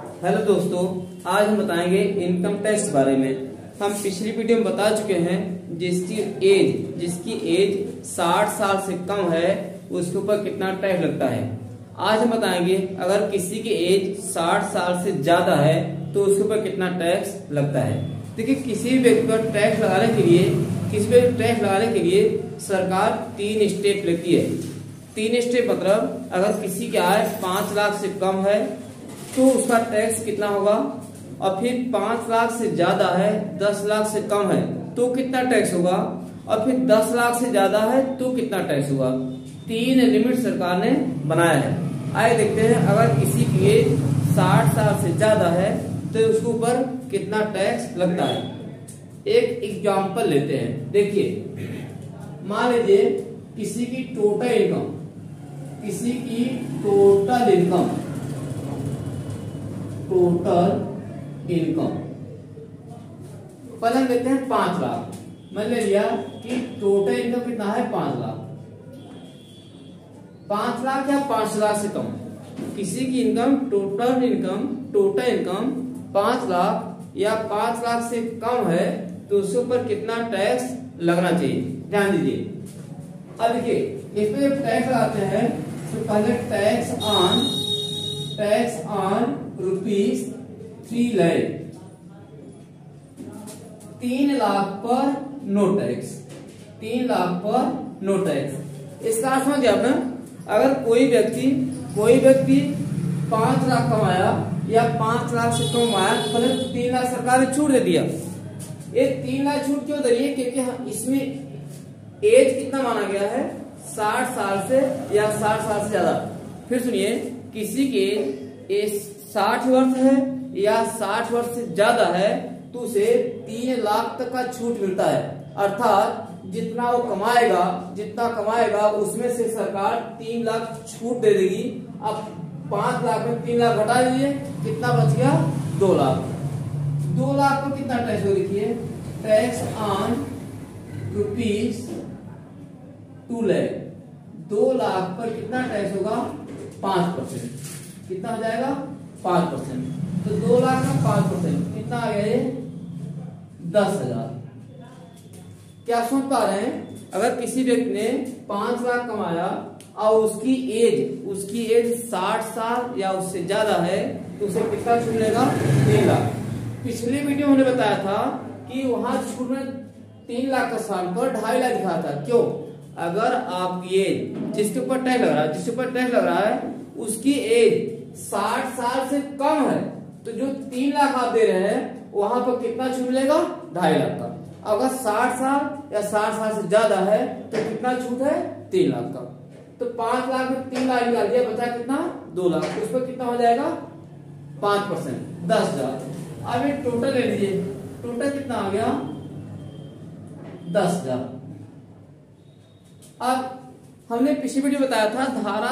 Hello दोस्तों, आज हम बताएंगे इनकम टैक्स के बारे में। हम पिछली वीडियो में बता चुके हैं जिसकी एज 60 साल से कम है उसके ऊपर कितना टैक्स लगता है। आज हम बताएंगे अगर किसी की एज 60 साल से ज्यादा है तो उसके ऊपर कितना टैक्स लगता है। देखिए, किसी भी व्यक्ति पर टैक्स लगाने के लिए सरकार 3 स्टेप लेती है। 3 स्टेप मतलब अगर किसी की आय 5 लाख से कम है तो उसका टैक्स कितना होगा, और फिर 5 लाख से ज्यादा है, 10 लाख से कम है तो कितना टैक्स होगा, और फिर 10 लाख से ज्यादा है तो कितना टैक्स होगा। 3 लिमिट सरकार ने बनाया है। आइए देखते हैं अगर किसी की एज 60 साल से ज्यादा है तो उसके ऊपर कितना टैक्स लगता है। एक एग्जाम्पल लेते हैं। देखिए, मान लीजिए किसी की टोटल इनकम पहले लेते हैं 5 लाख। मैंने ले लिया कि टोटल इनकम कितना है 5 लाख। 5 लाख या 5 लाख से कम किसी की टोटल इनकम 5 लाख या 5 लाख से कम है तो उसके ऊपर कितना टैक्स लगना चाहिए, ध्यान दीजिए। अब देखिए, इसमें जब टैक्स लगाते हैं तो पहले tax on rupees 3 lakh, 3 lakh पर नो टैक्स, 3 लाख पर नो टैक्स। इसका अर्थ समझ गया आपने। अगर कोई व्यक्ति 5 लाख कमाया या 5 लाख से कम कमाया तो पहले 3 लाख सरकार ने छूट दे दिया। ये 3 लाख छूट क्यों दे रही है? क्योंकि इसमें एज कितना माना गया है, 60 साल से या 60 साल से ज्यादा। फिर सुनिए, किसी की एज 60 वर्ष है या 60 वर्ष से ज्यादा है तो उसे 3 लाख तक का छूट मिलता है। अर्थात जितना कमाएगा उसमें से सरकार 3 लाख छूट दे देगी। अब 5 लाख में 3 लाख घटा दीजिए, कितना बच गया? 2 लाख। 2 लाख पर कितना टैक्स हो, देखिए, tax on rupees 2 lakh. 2 lakh पर कितना टैक्स होगा? 5%। कितना हो जाएगा? 5%। तो 2 लाख का 5% कितना आ गया? ये 10,000। क्या सुन पा रहे हैं? अगर किसी व्यक्ति ने 5 लाख कमाया और उसकी एज 60 साल या उससे ज्यादा है तो उसे कितना छूट मिलेगा? 3 लाख। पिछली वीडियो में बताया था कि वहां छूट में 3 लाख का स्थान पर 2.5 लाख दिखा था। क्यों? अगर आपकी एज जिसके ऊपर टैक्स लग रहा है उसकी एज 60 साल से कम है तो जो 3 लाख आप दे रहे हैं वहां पर कितना छूट मिलेगा? 2.5 लाख का। अगर 60 साल या 60 साल से ज्यादा है तो कितना छूट है? 3 लाख का। तो 5 लाख में 3 लाख निकाल दिया, बचा कितना? 2 लाख। उस पर कितना हो जाएगा? 5%, 10,000। अब ये टोटल ले लीजिए, टोटल कितना आ गया? 10,000। अब हमने पिछली वीडियो बताया था धारा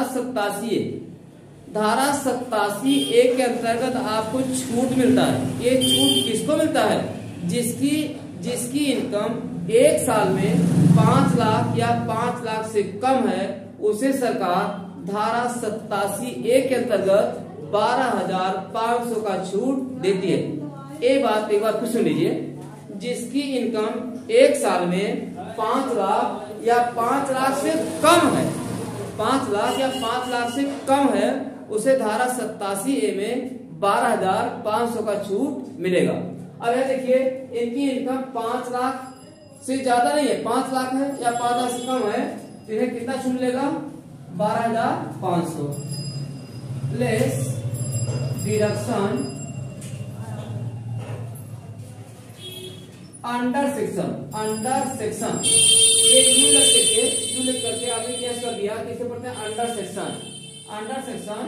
87A के अंतर्गत आपको छूट मिलता है। ये छूट किसको मिलता है? जिसकी इनकम 1 साल में 5 लाख या 5 लाख से कम है उसे सरकार धारा 87A के अंतर्गत 12,500 का छूट देती है। एक बात फिर सुन लीजिए, जिसकी इनकम 1 साल में 5 लाख या 5 लाख से कम है, 5 लाख या 5 लाख से कम है, उसे धारा 87A में 12,500 का छूट मिलेगा। अब यह देखिए, इनकी इनकम 5 लाख से ज्यादा नहीं है, 5 लाख है या 5 लाख से कम है तो इन्हें कितना छूट मिलेगा? 12,500 लेस डिडक्शन अंडर सेक्शन। ये यू लिख करके आपने क्या कर दिया? किसे पढ़ते हैं? अंडर सेक्शन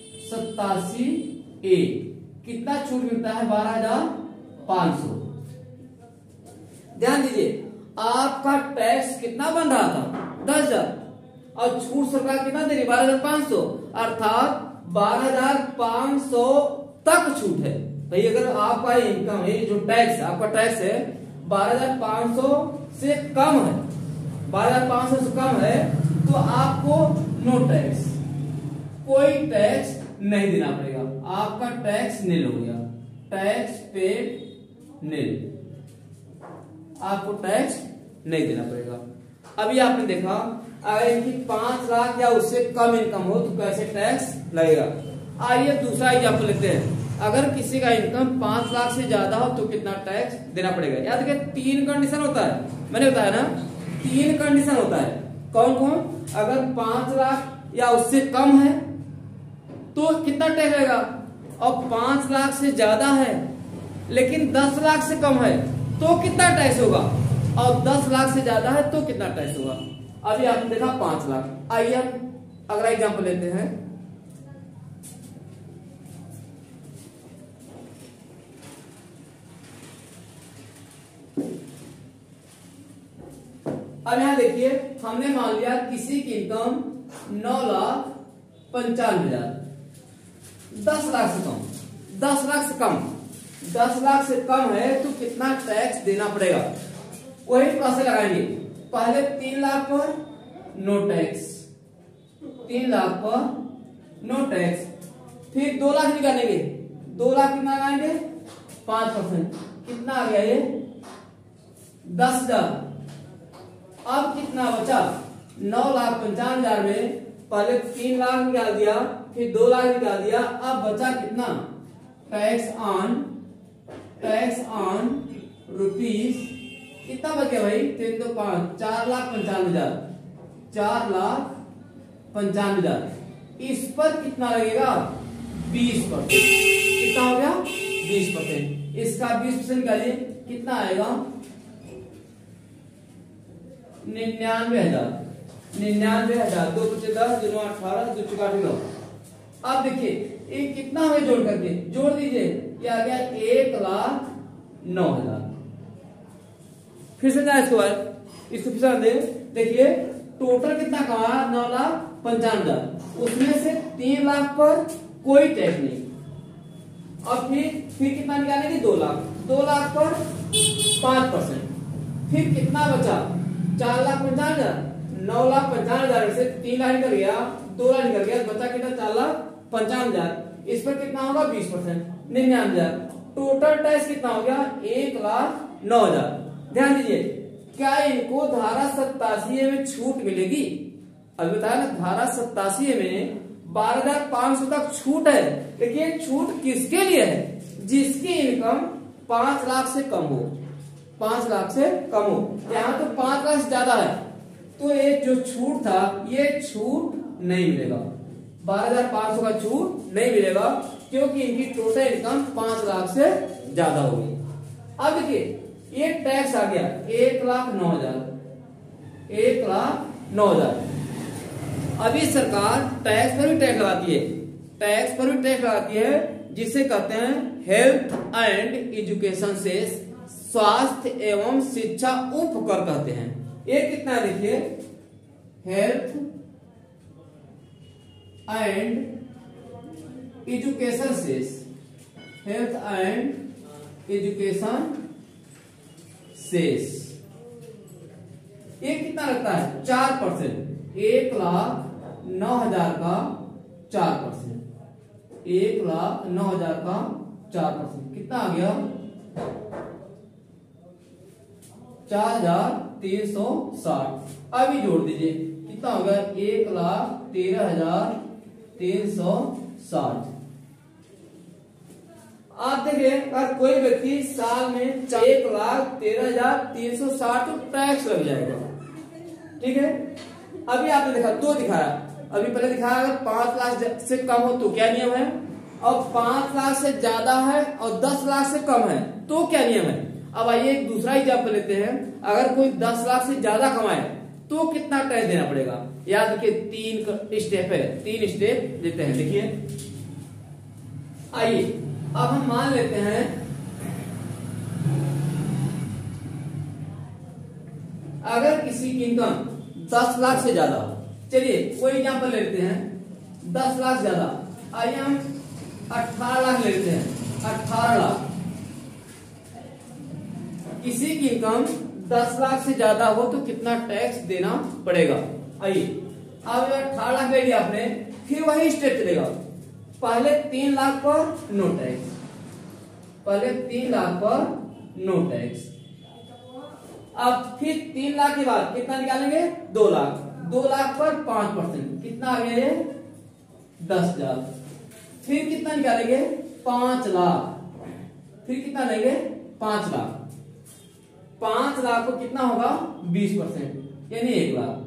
87A कितना छूट मिलता है? 12,500। ध्यान दीजिए, आपका टैक्स कितना बन रहा था? 10,000 और छूट सरकार कितना दे रही? 12,500। अर्थात 12,500 तक छूट है। भाई, अगर आपका इनकम है, जो टैक्स आपका टैक्स है 12,500 से कम है, 12,500 से कम है तो आपको नो टैक्स, कोई टैक्स नहीं देना पड़ेगा। आपका टैक्स नील हो गया, टैक्स पेड नील, आपको टैक्स नहीं देना पड़ेगा। अभी आपने देखा अगर इनकी 5 लाख या उससे कम इनकम हो तो कैसे टैक्स लगेगा। आइए दूसरा एग्जाम्पल लेते हैं। अगर किसी का इनकम 5 लाख से ज्यादा हो तो कितना टैक्स देना पड़ेगा। याद रखिए 3 कंडीशन होता है, मैंने बताया ना 3 कंडीशन होता है। कौन कौन? अगर 5 लाख या उससे कम है तो कितना टैक्स लगेगा, और 5 लाख से ज्यादा है लेकिन 10 लाख से कम है तो कितना टैक्स होगा, और 10 लाख से ज्यादा है तो कितना टैक्स होगा। अभी आपने देखा 5 लाख। आइए हम अगला एग्जाम्पल लेते हैं। अब यहां देखिए हमने मान लिया किसी की इनकम 9,95,000, 10 लाख से कम, 10 लाख से कम, 10 लाख से कम है तो कितना टैक्स देना पड़ेगा। वही प्रोसेस लगाएंगे। पहले 3 लाख पर नो टैक्स, 3 लाख पर नो टैक्स, फिर 2 लाख निकालेंगे, 2 लाख कितना लगाएंगे 5%, कितना आ गया ये 10,000। अब कितना बचा 9,95,000 में पहले 3 लाख निकाल दिया, फिर 2 लाख निकाल दिया, अब बचा कितना टैक्स ऑन रुपीज, कितना बच गया भाई 3 तो 5, 4,95,000, 4,95,000। इस पर कितना लगेगा 20%, कितना हो गया 20%। इसका 20% निकालिए कितना आएगा 99,000, 99,000, 2 × 10, 2 × 18, 2 × 9। अब देखिए ये कितना हमें जोड़ करके जोड़ दीजिए, ये आ गया 1,09,000। फिर से जाए इसके बाद, इसको फिर से देखिए टोटल कितना कमाया 9,95,000, उसमें से 3 लाख पर कोई टैक्स नहीं, और फिर कितना निकालेंगे 2 लाख, 2 लाख पर 5%, फिर कितना बचा 4,95,000, 9,95,000 से 3 लाख निकल गया, 2 लाख निकल गया, बचा कितना 4,95,000। इस पर कितना होगा 20%, 99,000। टोटल टैक्स कितना हो गया 1,09,000। ध्यान दीजिए क्या इनको धारा 87 में छूट मिलेगी। अभी बताया ना धारा 87 में 12,500 तक छूट है, लेकिन छूट किसके लिए है, जिसकी इनकम 5 लाख से कम हो, 5 लाख से कम हो। यहाँ तो 5 लाख से ज्यादा है तो ये जो छूट था ये छूट नहीं मिलेगा, 12,500 का छूट नहीं मिलेगा क्योंकि इनकी टोटल इनकम 5 लाख से ज्यादा होगी। अब देखिए ये टैक्स आ गया 1,09,000, 1,09,000। अभी सरकार टैक्स पर भी टैक्स लगाती है, टैक्स पर भी टैक्स लगाती है जिसे कहते हैं हेल्थ एंड एजुकेशन सेस, स्वास्थ्य एवं शिक्षा उपकर कहते हैं। ये कितना है देखिए health and education cess, health and education cess, ये कितना लगता है 4%, 1,09,000 का 4%, 1,09,000 का 4%, कितना आ गया 4,360। अभी जोड़ दीजिए कितना हो गया 1,13,360। आप देखिए अगर कोई व्यक्ति साल में 1,13,360 टैक्स लग जाएगा, ठीक है। अभी आपने देखा दो दिखाया, अभी पहले दिखाया अगर 5 लाख से कम हो तो क्या नियम है, और 5 लाख से ज्यादा है और 10 लाख से कम है तो क्या नियम है। अब आइए एक दूसरा एग्जाम्पल लेते हैं। अगर कोई 10 लाख से ज्यादा कमाए तो कितना टैक्स देना पड़ेगा। याद रखिए 3 स्टेप है, 3 स्टेप लेते हैं। देखिए आइए अब हम मान लेते हैं अगर किसी की इनकम 10 लाख से ज्यादा, चलिए कोई एग्जाम्पल ले लेते हैं 10 लाख ज्यादा। आइए हम 18 लाख ले लेते हैं, 18 लाख। किसी की इनकम 10 लाख से ज्यादा हो तो कितना टैक्स देना पड़ेगा। आइए अब 18 लाख ले लिया आपने, फिर वही स्टेप चलेगा पहले 3 लाख पर नो टैक्स, पहले 3 लाख पर नो टैक्स। अब फिर 3 लाख के बाद कितना निकालेंगे? 2 लाख, 2 लाख पर 5%, कितना आ गया ये? 10,000। फिर कितना निकालेंगे? 5 लाख, फिर कितना लेंगे? 5 लाख, 5 लाख को कितना होगा? 20%, यानी 1 लाख।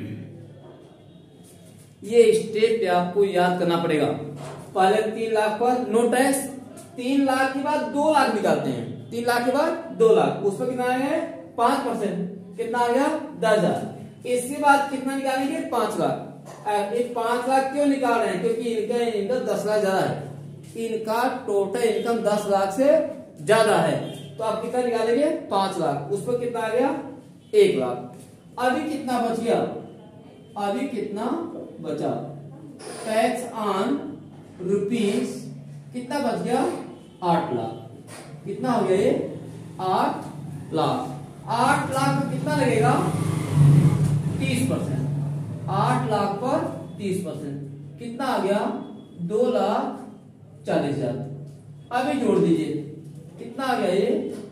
ये स्टेप पे आपको याद करना पड़ेगा। पहले 3 लाख पर नो टैक्स, 3 लाख के बाद 2 लाख निकालते हैं, 3 लाख के बाद 2 लाख, उस पर कितना आएगा? 5%, कितना आ गया? 10,000। इसके बाद कितना निकालेंगे? 5 लाख। ये 5 लाख क्यों निकाल रहे हैं? क्योंकि इनका इनकम 10 लाख ज्यादा है, इनका टोटल इनकम 10 लाख से ज्यादा है, तो आप कितना निकालेंगे? 5 लाख, उस पर कितना आ गया? 1 लाख। अभी कितना बच गया? अभी कितना बचा? टैक्स ऑन रुपीज कितना बच गया? 8 लाख। कितना हो गया ये? 8 लाख। 8 लाख पर कितना लगेगा? 30%। 8 लाख पर 30%, कितना आ गया? 2,40,000। अभी जोड़ दीजिए, कितना आ गया ये?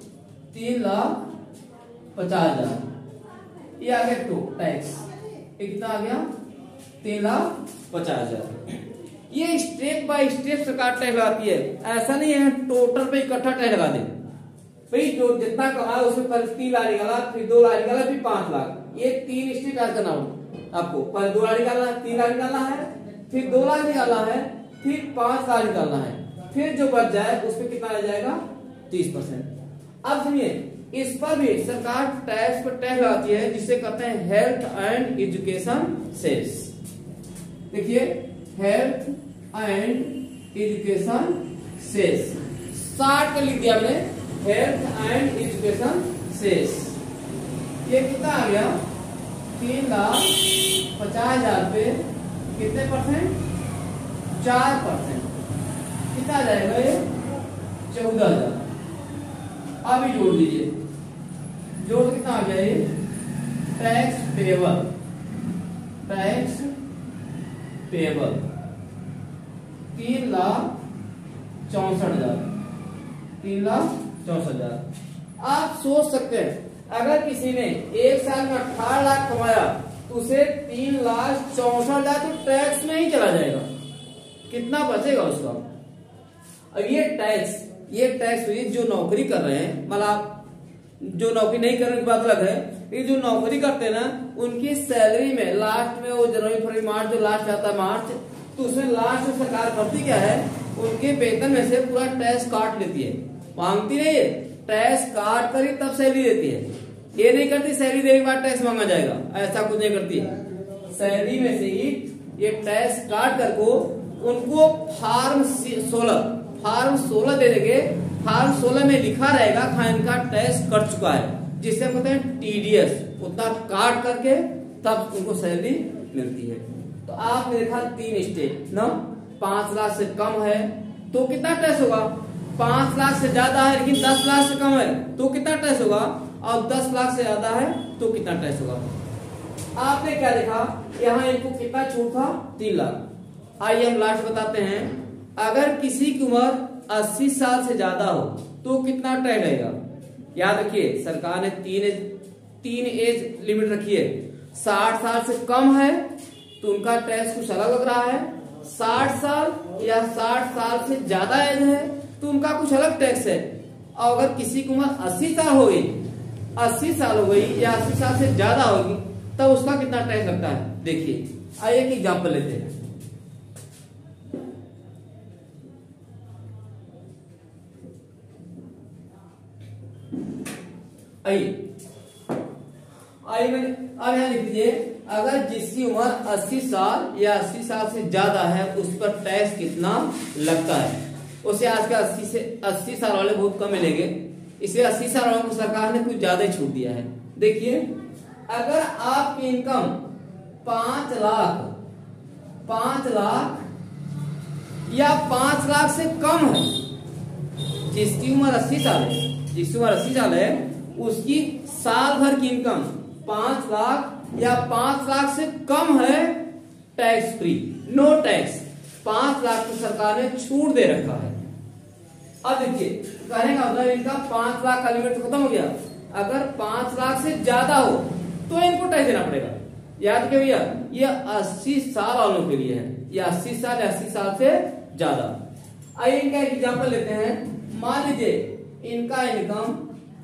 3,50,000। ये आ गया तो टैक्स, कितना आ गया? 3,50,000। ये स्टेप बाय स्टेप सरकार टैक्स लगाती है, ऐसा नहीं है टोटल पे इकट्ठा टैक्स लगा दे। भाई जो जितना कमाया उसमें पहले 3 लाख निकाला, फिर 2 लाख निकाला, फिर 5 लाख, ये 3 स्टेप याद करना होगा आपको। पहले 2 लाख निकालना है, 3 लाख निकालना है, फिर 2 लाख निकालना है, फिर 5 लाख निकालना है, फिर जो बच जाए उस पर कितना आ जाएगा? 30%। अब सुनिए, इस पर भी सरकार टैक्स पर टैक्स लगाती है, जिसे कहते हैं हेल्थ एंड एजुकेशन सेस। देखिए, हेल्थ एंड एजुकेशन सेस, 60 का लिख दिया हमने, हेल्थ एंड एजुकेशन सेस। ये कितना आ गया? 3,50,000 पे कितने परसेंट? 4%, कितना आ जाएगा ये? 14,000। अभी जोड़ दीजिए, जोड़ कितना आ गया ये? Tax payable, tax payable 3,64,000, 3,64,000। आप सोच सकते हैं, अगर किसी ने एक साल में 18 लाख कमाया तो उसे 3,64,000 तो टैक्स में ही चला जाएगा, कितना बचेगा उसका? अब ये टैक्स हुई जो नौकरी कर रहे हैं, मतलब जो नौकरी नहीं करने की बात अलग है, ये जो नौकरी करते हैं ना, उनकी सैलरी में लास्ट में वो जनवरी फरवरी मार्च जो लास्ट आता है मार्च, तो उसमें लास्ट में सरकार करती क्या है? उनके वेतन में से पूरा टैक्स काट लेती है, मांगती नहीं है, टैक्स काट कर ही तब सैलरी देती है। ये नहीं करती सैलरी देने के बाद टैक्स मांगा जाएगा, ऐसा कुछ नहीं करती है। सैलरी में से ही ये टैक्स काट कर को उनको फॉर्म 16 दे देंगे। फॉर्म 16 में लिखा रहेगा कि इनका टैक्स कट चुका है, जिसे कहते हैं टीडीएस, उतना काट करके तब उनको सैलरी मिलती है। तो आपने देखा 3 स्टेप ना, 5 लाख से कम है तो कितना टैक्स होगा? 5 लाख से ज्यादा है लेकिन 10 लाख से कम है तो कितना टैक्स होगा? और 10 लाख से ज्यादा है तो कितना टैक्स होगा? आपने क्या देखा? यहाँ इनको कितना छूट था? 3 लाख। आइए हम लास्ट बताते हैं। अगर किसी की उम्र 80 साल से ज्यादा हो तो कितना टैक्स लगेगा? याद रखिए, सरकार ने तीन एज लिमिट रखी है। 60 साल से कम है तो उनका टैक्स कुछ अलग लग रहा है, 60 साल या 60 साल से ज्यादा एज है तो उनका कुछ अलग टैक्स है। और अगर किसी की उम्र 80 साल हो गई, 80 साल हो गई या 80 साल से ज्यादा होगी तब उसका कितना टैक्स लगता है? देखिए, आइए एक एग्जाम्पल लेते हैं। अब यहाँ लिख दीजिए, अगर जिसकी उम्र 80 साल या 80 साल से ज्यादा है उस पर टैक्स कितना लगता है? उसे आजकल 80 साल वाले बहुत कम मिलेंगे, इसलिए 80 साल वालों को सरकार ने कुछ ज्यादा ही छूट दिया है। देखिए, अगर आपकी इनकम 5 लाख या 5 लाख से कम है, जिसकी उम्र 80 साल है, उसकी साल भर की इनकम 5 लाख या 5 लाख से कम है, tax free, no tax. 5 lakh तो सरकार ने छूट दे रखा है। अब देखिए कहने का मतलब इनका 5 लाख का लिमिट तो खत्म हो गया। अगर 5 लाख से ज्यादा हो तो इनको टैक्स देना पड़ेगा। याद रखिए भैया, ये 80 साल वालों के लिए है, ये 80 साल 80 साल से ज्यादा। आइए इनका एक एग्जाम्पल लेते हैं। मान लीजिए इनका इनकम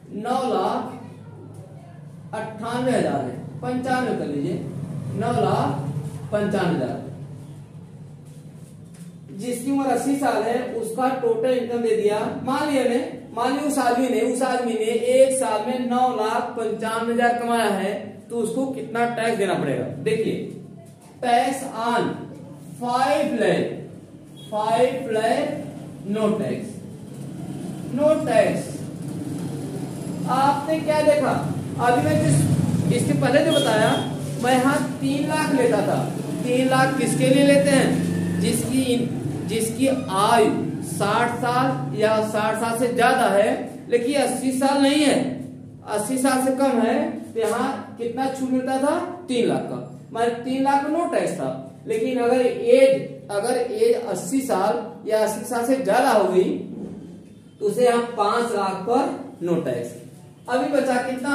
9,98,000 है, 95 कर लीजिए, 9,95,000। जिसकी उम्र 80 साल है उसका टोटल इनकम दे दिया। मान लिया उस आदमी ने 1 साल में 9,95,000 कमाया है, तो उसको कितना टैक्स देना पड़ेगा। देखिए tax on 5 lakh no tax. आपने क्या देखा, अभी मैं इसके पहले जो बताया, मैं यहाँ 3 लाख लेता था। 3 लाख किसके लिए लेते हैं? जिसकी आयु 60 साल या 60 साल से ज्यादा है, लेकिन 80 साल नहीं है, 80 साल से कम है, तो यहाँ कितना छूट मिलता था? 3 लाख का। माने 3 लाख का नो टैक्स था। लेकिन अगर एज 80 साल या 80 साल से ज्यादा हो गई तो उसे यहाँ 5 लाख पर नो टैक्स। अभी बचा कितना?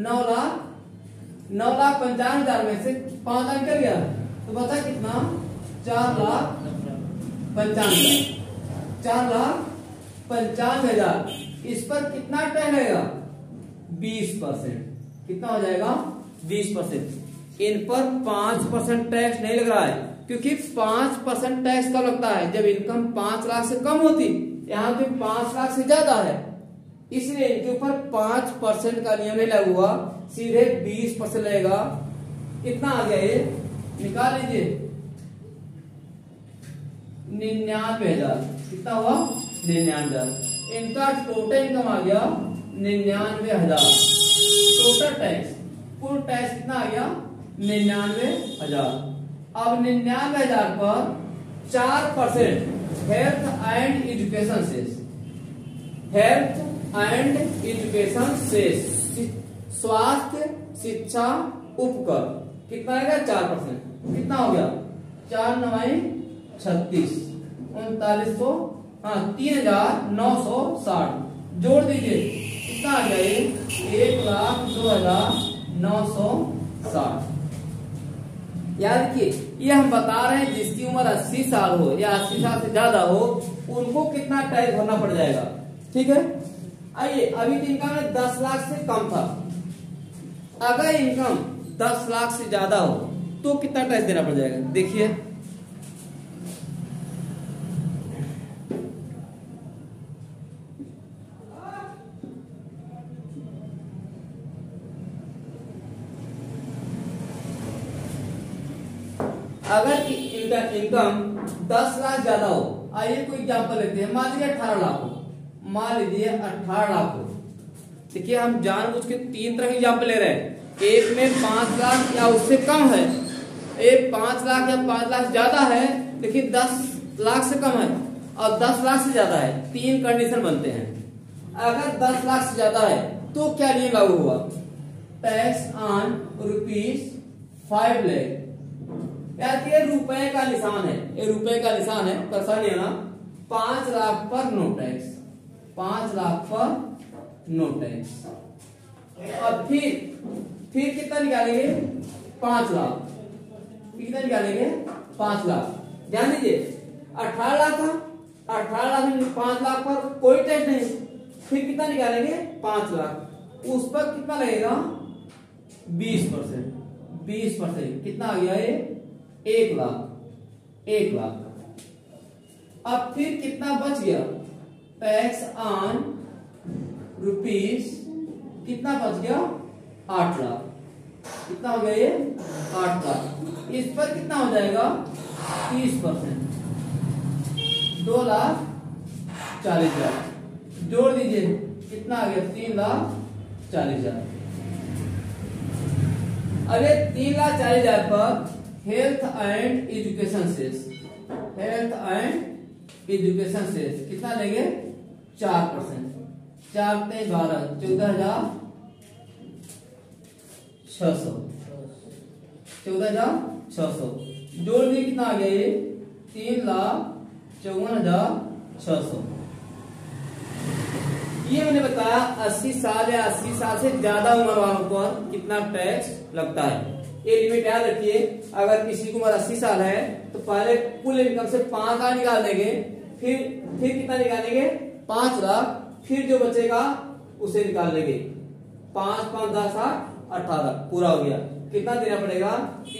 9,95,000 में से 5 लाख निकल गया, तो बचा कितना? 4,95,000। इस पर कितना टैक्स लगेगा? 20%। कितना हो जाएगा? 20%। इन पर 5% टैक्स नहीं लग रहा है, क्योंकि 5% टैक्स कब लगता है? जब इनकम 5 लाख से कम होती। यहाँ पे 5 लाख से ज्यादा है, इसलिए इनके ऊपर 5% का नियम नहीं लागू हुआ, सीधे 20% लगेगा। कितना आ गया ये? निकाल लीजिए, 99,000। कितना हुआ? 99,000। इनका टोटल इनकम आ गया 99,000। टोटल टैक्स, कुल टैक्स कितना आ गया? 99,000। अब 99,000 पर 4% हेल्थ एंड एजुकेशन सेस, स्वास्थ्य शिक्षा उपकर, कितना आएगा? 4%। कितना हो गया? 4×9=36, 3900, 3,960 जोड़ दीजिए, कितना आ गया ये? 1,02,960। याद रखिए, ये हम बता रहे हैं जिसकी उम्र 80 साल हो या 80 साल से ज्यादा हो, उनको कितना टैक्स भरना पड़ जाएगा। ठीक है। आइए, अभी तो इनकम 10 लाख से कम था। अगर इनकम 10 लाख से ज्यादा हो तो कितना टैक्स देना पड़ जाएगा? देखिए, अगर इनकम 10 लाख ज्यादा हो, आइए कोई एग्जांपल लेते हैं। मान लीजिए 18 लाख हो, मान लीजिए 18 लाख हो। देखिए, हम जानबूझ के 3 तरह के एग्जांपल ले रहे हैं। एक में 5 लाख या उससे कम है, एक 5 लाख या 5 लाख ज्यादा है लेकिन 10 लाख से कम है, और 10 लाख से ज्यादा है। 3 कंडीशन बनते हैं। अगर 10 लाख से ज्यादा है तो क्या नियम लागू हुआ? Tax on ₹5 lakh. ये रुपए का निशान है, ये रुपए का निशान है, परेशानी है ना। 5 लाख पर नो टैक्स, 5 लाख पर नो टैक्स। और फिर कितना निकालेंगे? 5 लाख। कितना निकालेंगे? 5 लाख। ध्यान दीजिए, 18 लाख था, 18 लाख में 5 लाख पर कोई टैक्स नहीं। फिर कितना निकालेंगे? 5 लाख। उस पर कितना लगेगा? 20%। 20% कितना आ गया ये? 1 लाख। अब फिर कितना बच गया? टैक्स ऑन ₹, कितना बच गया? 8 लाख। कितना हो गया ये? 8 लाख। इस पर कितना हो जाएगा? 30%, 2,40,000। जोड़ दीजिए, कितना आ गया? 3,40,000। अब ये 3,40,000 पर हेल्थ एंड एजुकेशन सेस कितना लेंगे? 4%। 4 × 12, 14,600। जोड़ दिए, कितना आ गया ये? 3,54,600। ये मैंने बताया 80 साल या 80 साल से ज्यादा उम्र वालों पर कितना टैक्स लगता है। ये लिमिट याद रखिए, अगर किसी की उम्र 80 साल है तो पहले कुल इनकम से 5 लाख निकाल देंगे, फिर कितना निकालेंगे 5 लाख, फिर जो बचेगा उसे निकाल लेंगे। 5 5 10 8 18 पूरा हो गया। कितना देना पड़ेगा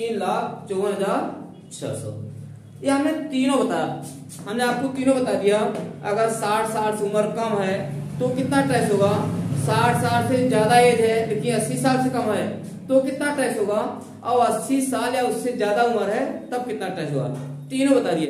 3,54,600। ये हमने तीनों बताया, हमने आपको तीनों बता दिया। अगर 60 साल से उम्र कम है तो कितना टैक्स होगा, 60 साल से ज्यादा एज है लेकिन 80 साल से कम है तो कितना टैक्स होगा, और 80 साल या उससे ज्यादा उम्र है तब कितना टैक्स होगा। तीनों बता दिए।